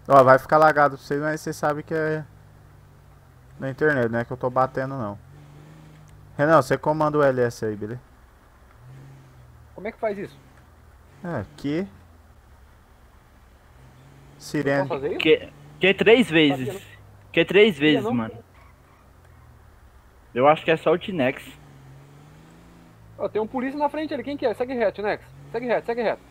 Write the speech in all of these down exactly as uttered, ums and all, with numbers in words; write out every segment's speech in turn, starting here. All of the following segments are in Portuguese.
Ó, vai ficar lagado pra vocês, mas você sabe que é na internet, não é que eu tô batendo não. Renan, você comanda o L S aí, beleza? Como é que faz isso? É, que Eu posso sirene. fazer isso? Que, que é três Não vezes. sabia, não. Que é três Sabia, vezes, não? mano. Eu acho que é só o Tinex. Ó, tem um polícia na frente ali. Quem que é? Segue reto, Nex. Segue reto, segue reto.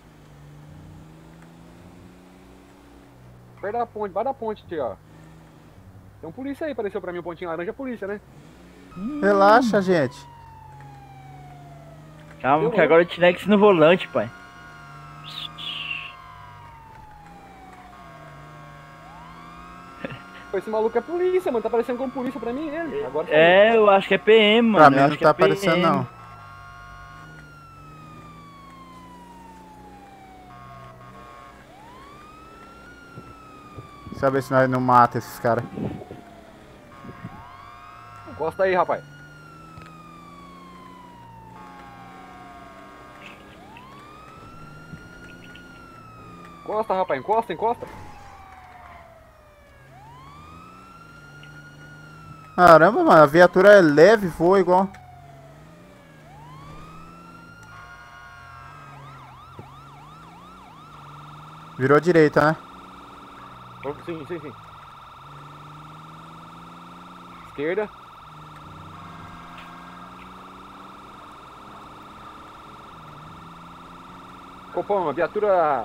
Perto da ponte, vai da ponte aqui, ó. Tem um polícia aí, apareceu pra mim um pontinho laranja, é polícia, né? Relaxa, gente. Calma, que Demorou. agora o Tinex no volante, pai. Pô, esse maluco é polícia, mano. Tá parecendo como polícia pra mim, ele. Agora saiu. É, eu acho que é P M, Pra mano. mim Eu não acho que tá é aparecendo P M. não. Saber se nós não mata esses caras. Encosta aí, rapaz. Encosta, rapaz. Encosta, encosta. Caramba, mano, a viatura é leve, voa igual. Virou direita, né? Sim, sim, sim. Esquerda. Copom, a viatura.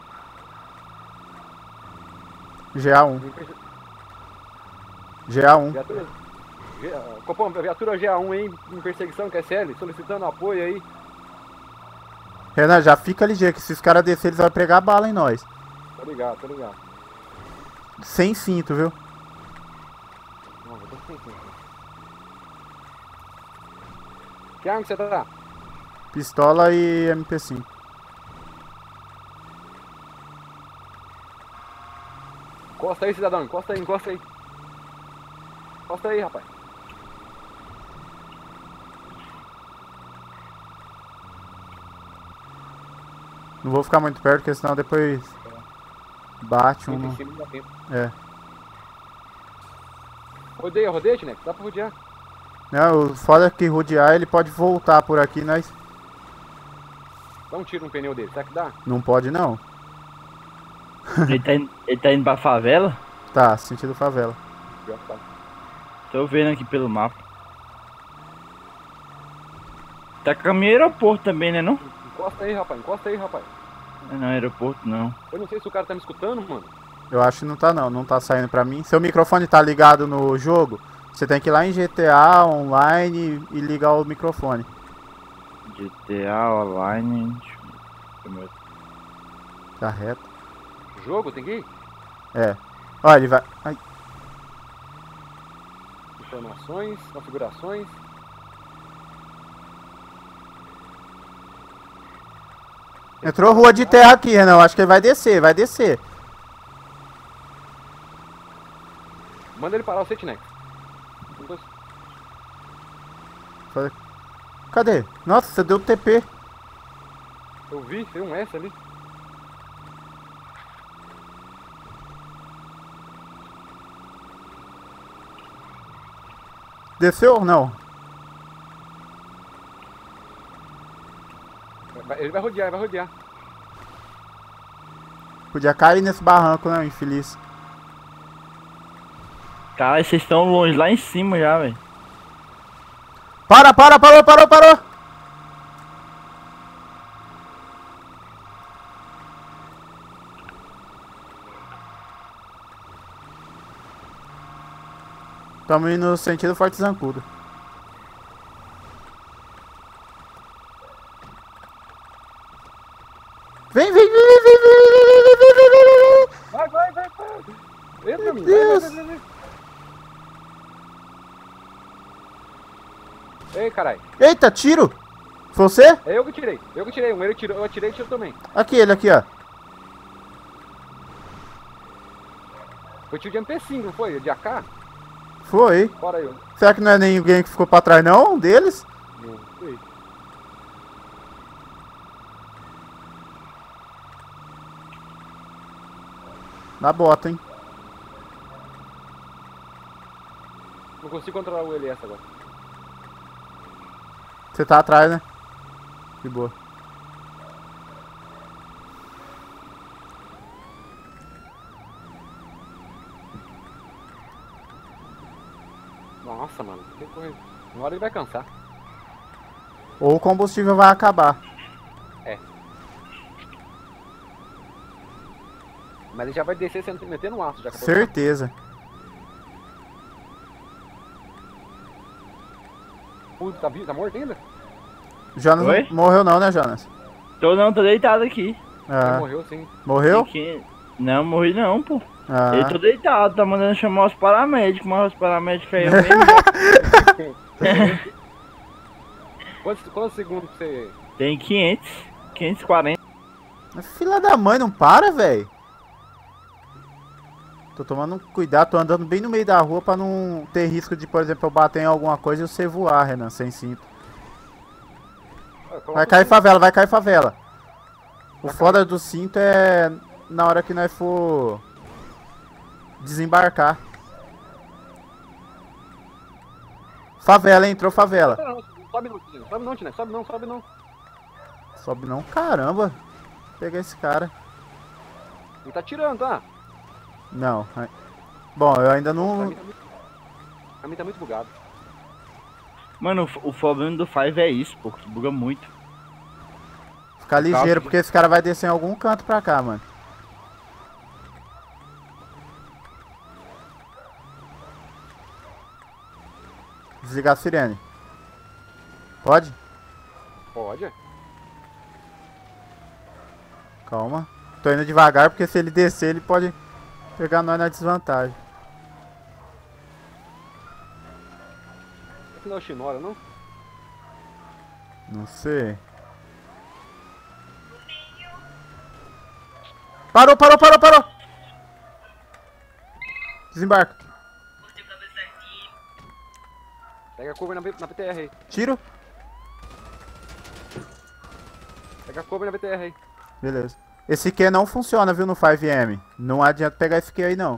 G A um. G A um. Viatura. G- Copom, a viatura G A um aí em perseguição, Q S L, solicitando apoio aí. Renan, já fica ligeiro que se os caras descerem, eles vão pregar bala em nós. Tô ligado, tô ligado. Sem cinto, viu? Não, eu tô sem sim. Que arma que você tá? Pistola e M P cinco. Encosta aí, cidadão. Encosta aí, encosta aí. Encosta aí, rapaz. Não vou ficar muito perto, porque senão depois bate um. Muito em no- cima, não dá tempo. É. Rodeia, rodeia, né? Dá pra rodear. Não, o foda é que rodear ele pode voltar por aqui, nós Dá um tiro no pneu dele, será que dá? não pode não. Ele tá, in- ele tá indo pra favela? Tá, sentido favela. Pior que tá. Tô vendo aqui pelo mapa. Tá caminho aeroporto também, né não? Encosta aí, rapaz. Encosta aí, rapaz. Não, não, aeroporto não. Eu não sei se o cara tá me escutando, mano. Eu acho que não tá não, não tá saindo pra mim. Seu microfone tá ligado no jogo, você tem que ir lá em G T A online e ligar o microfone. G T A Online. Deixa eu ver. Tá reto. Jogo, tem que ir? É. Olha, ele vai. Ai, Informações, configurações. entrou rua de terra aqui, Renan. Eu acho que ele vai descer, vai descer. Manda ele parar o Setinex. Cadê? Nossa, você deu T P. Eu vi, tem um S ali. Desceu ou não? Vai- Ele vai rodear, ele vai rodear. Podia cair nesse barranco, né, infeliz. Cara, vocês estão longe, lá em cima já, velho. Para, para, parou, parou, parou! Tamo indo no sentido Forte Zancudo. Vem, vem, vem, vem, vem, vem, vem, vem, vem, vem, vem, vem. Vai, vai, vai, vai. Entra, menino. Vai, Deus. vai, vai, vai. Ei, caralho. Eita, tiro! Foi você? É eu que tirei. Eu que tirei. Um ele tirou, eu atirei e tirou também. Aqui, ele aqui, ó. Foi tiro de M P cinco, não foi? De A K? Foi. Bora aí. Será que não é ninguém que ficou pra trás, não? Um deles? Não sei. Na bota, hein? Não consigo controlar o L S agora. Você tá atrás, né? De boa. Nossa, mano. Que coisa. Uma hora ele vai cansar. Ou o combustível vai acabar. É. Mas ele já vai descer sem meter no aço. Já acabou. Certeza. Puta, tá, vivo, tá morto ainda? Jonas Oi? não morreu não, né, Jonas? Tô não, tô deitado aqui. Ele Ah, morreu sim. morreu? Que- Não, morri não, pô. Ah. Eu tô deitado, tá mandando chamar os paramédicos, mas os paramédicos aí eu mesmo. Quantos, quantos segundos que você... Tem quinhentos, quinhentos e quarenta. Filha da mãe, não para, velho. Tô tomando cuidado, tô andando bem no meio da rua pra não ter risco de, por exemplo, eu bater em alguma coisa e você voar, Renan, sem cinto. Ah, coloca Vai o cair cinto. favela, vai cair favela. O Vai foda do cinto é na hora que nós for desembarcar. Favela, hein? Entrou favela. Não, não, sobe não, Tina. Sobe não, Tina. Sobe não, sobe não. Sobe não, caramba. Vou pegar esse cara. Ele tá tirando, tá? Não. ai- Bom, eu ainda Pra não. mim tá muito... Pra mim tá muito bugado. Mano, o, o problema do Five é isso, pô, que buga muito. Ficar ligeiro, de- porque esse cara vai descer em algum canto pra cá, mano. Desligar a sirene. Pode? Pode. Calma. Tô indo devagar, porque se ele descer, ele pode pegar nós na desvantagem. Esse não é o Shinora, não? Não sei. Parou, parou, parou, parou! Desembarca. Pega a curva na, B- na B T R aí. Tiro. Pega a curva na B T R aí. Beleza. Esse Q não funciona, viu, no cinco M. Não adianta pegar esse Q aí, não.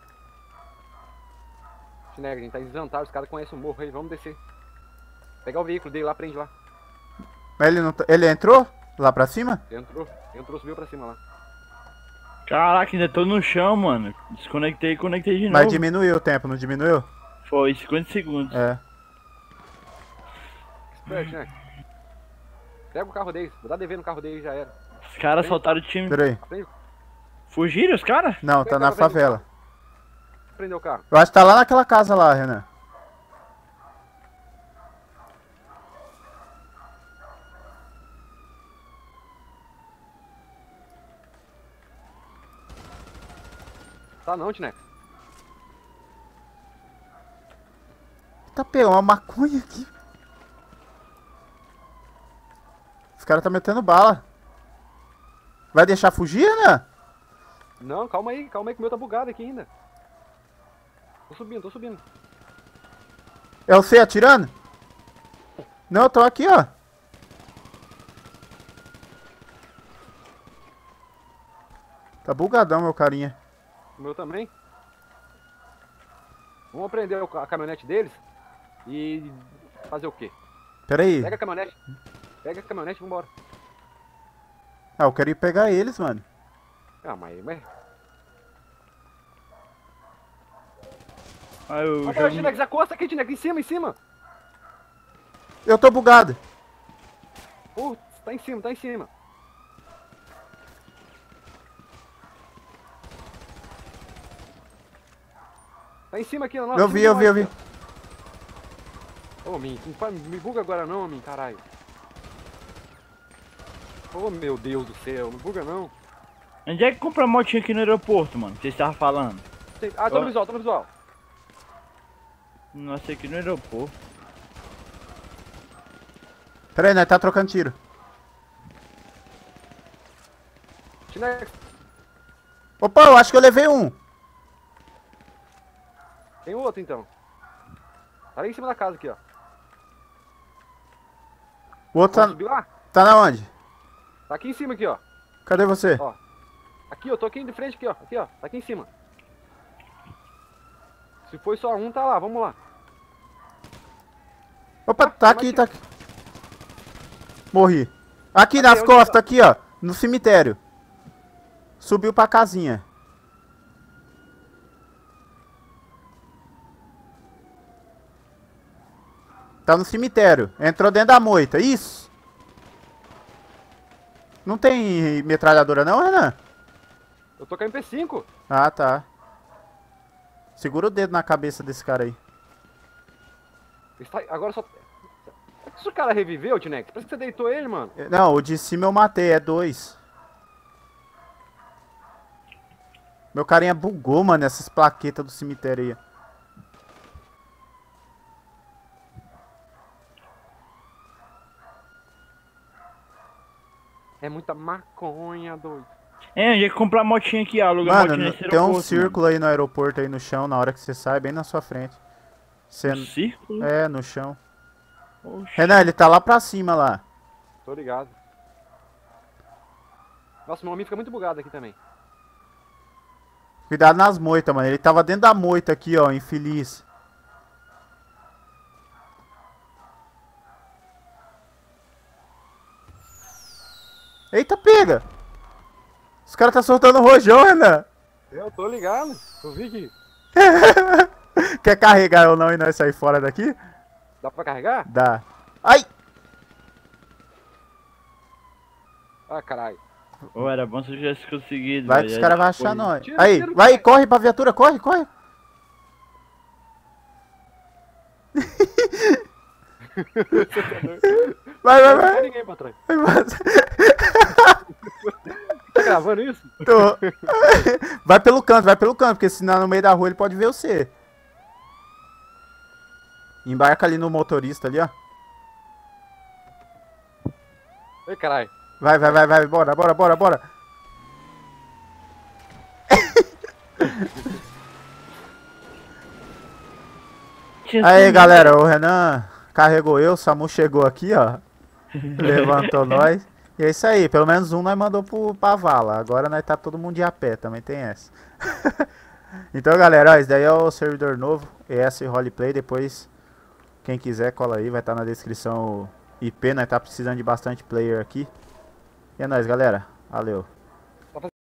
Chinega, a gente tá em desvantagem. Os caras conhecem o morro aí. Vamos descer. Pegar o veículo dele lá, prende lá. Mas ele não tá... Ele entrou lá pra cima? Entrou. Entrou, subiu pra cima lá. Caraca, ainda tô no chão, mano. Desconectei e conectei de Mas novo. diminuiu o tempo, não diminuiu? Foi cinquenta segundos. É. Esperto, né? Pega o carro deles. Vou dar D V no carro deles e já era. Os caras soltaram o time. Pera aí. Aprende, Fugiram os caras? Não, tá na favela. prendeu o carro. Eu acho que tá lá naquela casa lá, Renan. Tá não, Tinex. Tá pegando uma maconha aqui. Os caras tá metendo bala. Vai deixar fugir, Renan? Não, calma aí, calma aí que o meu tá bugado aqui ainda. Tô subindo, tô subindo. É você atirando? Não, eu tô aqui, ó. Tá bugadão, meu carinha. O meu também. Vamos prender o ca- a caminhonete deles e fazer o quê? Pera aí. Pega a caminhonete. Pega a caminhonete e vambora. Ah, eu quero ir pegar eles, mano. Ah, mas... mas... Ah, eu Olha já... o Tinex, acosta aqui, Tinex, em cima, em cima. Eu tô bugado. Putz, tá em cima, tá em cima. Tá em cima aqui, ó. Eu vi, eu vi, eu vi. Ô, Min, não fa- me buga agora não, Min, caralho. Ô, meu Deus do céu, não buga não. Onde é que compra motinha aqui no aeroporto, mano? Vocês estavam falando? Tem- Ah, tô no visual, tô no visual. Nossa, aqui no aeroporto. Pera aí, nós tá trocando tiro. Tinex, Opa, eu acho que eu levei um. tem outro então. Tá lá em cima da casa aqui, ó. O outro Vamos tá, subir lá? tá na onde? Tá aqui em cima aqui, ó. Cadê você? Ó. Aqui, eu tô aqui de frente, aqui, ó. Aqui, ó. Tá aqui em cima. Se foi só um, tá lá. Vamos lá. Opa, Ah, tá mas aqui, que- tá aqui. Morri. Aqui Cadê? nas Onde costas, tá? aqui, ó. No cemitério. Subiu pra casinha. Tá no cemitério. Entrou dentro da moita. Isso. Não tem metralhadora não, Renan? Eu tô com a M P cinco. Ah, tá. Segura o dedo na cabeça desse cara aí. Está... Agora só... Será que esse cara reviveu, Tinex? Parece que você deitou ele, mano. Não, o de cima eu matei, é dois. Meu carinha bugou, mano, essas plaquetas do cemitério aí. É muita maconha, doido. É, onde é que comprar motinha aqui, aluga Mano, motinha no- nesse tem um aeroporto, círculo aí no aeroporto aí no chão, na hora que você sai, bem na sua frente. Você... mano. Um círculo? É, no chão. Oxi. Renan, ele tá lá pra cima lá. Tô ligado. Nossa, meu amigo fica muito bugado aqui também. Cuidado nas moitas, mano. Ele tava dentro da moita aqui, ó, infeliz. Eita, pega! Os caras tá soltando rojão, Renan. Eu tô ligado. Eu vi que... Quer carregar ou não e nós sair fora daqui? Dá pra carregar? Dá. Ai! Ah, caralho. Ô, era bom se eu tivesse conseguido, Vai que velho. os caras vão Aí achar foi- nós. Tira, Aí, tira, vai, tira. corre pra viatura, corre, corre. Vai, vai, Não vai. tem ninguém pra trás. Vai, vai. Tá gravando isso? Tô. Vai pelo canto, vai pelo canto, porque senão no meio da rua ele pode ver você. Embarca ali no motorista ali, ó. Ei, caralho. Vai, vai, vai, vai, bora, bora, bora, bora. Tinha Aí, sumido. galera, o Renan carregou eu, o Samu chegou aqui, ó. Levantou nós. E é isso aí, pelo menos um nós mandou pro, pra vala. Agora nós tá todo mundo de a pé, também tem essa. Então, galera, ó, esse daí é o servidor novo, E S Roleplay. Depois, quem quiser, cola aí, vai estar na descrição o I P. Nós tá precisando de bastante player aqui. E é nóis, galera. Valeu.